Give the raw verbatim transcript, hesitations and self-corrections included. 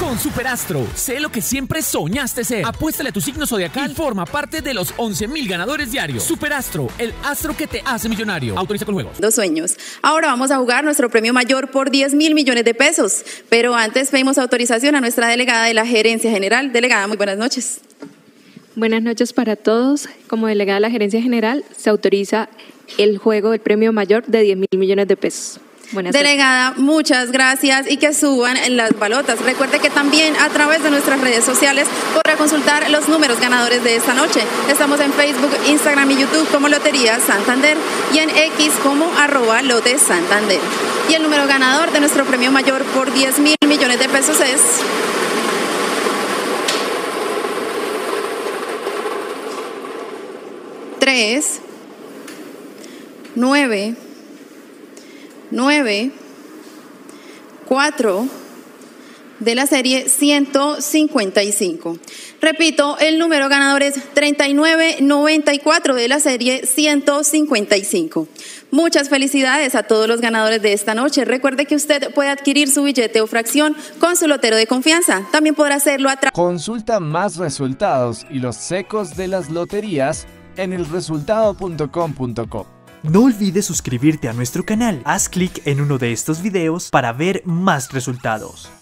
Con Superastro, sé lo que siempre soñaste ser. Apuéstale a tu signo zodiacal y forma parte de los once mil ganadores diarios. Superastro, el astro que te hace millonario. Autoriza con juegos. Dos sueños. Ahora vamos a jugar nuestro premio mayor por diez mil millones de pesos. Pero antes pedimos autorización a nuestra delegada de la Gerencia General. Delegada, muy buenas noches. Buenas noches para todos. Como delegada de la Gerencia General, se autoriza el juego del premio mayor de diez mil millones de pesos. Buenas Delegada, tardes. muchas gracias y que suban las balotas. Recuerde que también a través de nuestras redes sociales podrá consultar los números ganadores de esta noche. Estamos en Facebook, Instagram y YouTube como Lotería Santander y en X como arroba Lote Santander. Y el número ganador de nuestro premio mayor por diez mil millones de pesos es... tres, nueve, nueve, cuatro de la serie ciento cincuenta y cinco. Repito, el número ganador es treinta y nueve noventa y cuatro de la serie ciento cincuenta y cinco. Muchas felicidades a todos los ganadores de esta noche. Recuerde que usted puede adquirir su billete o fracción con su lotero de confianza. También podrá hacerlo a través... Consulta más resultados y los secos de las loterías en el resultado punto com punto co. No olvides suscribirte a nuestro canal. Haz clic en uno de estos videos para ver más resultados.